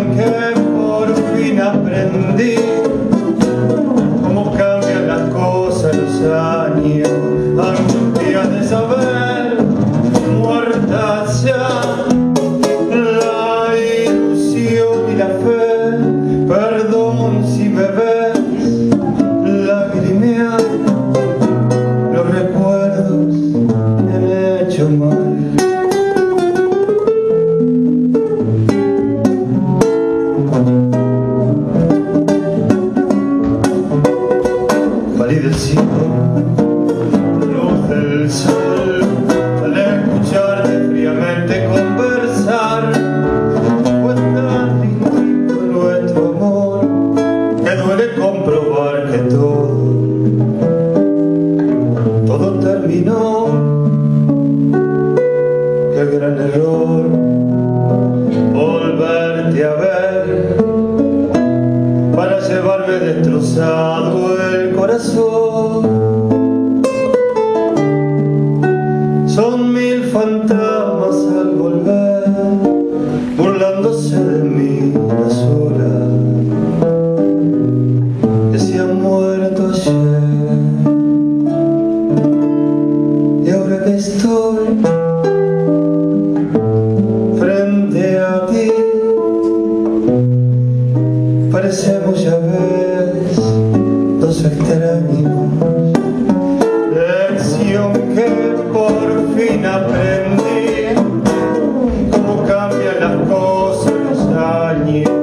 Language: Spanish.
que por fin aprendí cómo cambian las cosas los años, angustias de saber, muertas ya la ilusión y la fe. Perdón si me ves lagrimear, los recuerdos me han hecho mal. Salí del cielo, luz del sol, al escucharte fríamente conversar. Fue tan distinto nuestro amor que duele comprobar que todo terminó. Qué gran error volverte a ver para llevarme destrozado el corazón. Son 1000 fantasmas al volver, burlándose de mí a solas, que se han muerto ayer. Y ahora que estoy frente a ti, parecemos, ya ves, dos extraños. Lección que por fin aprendí, cómo cambian las cosas los años.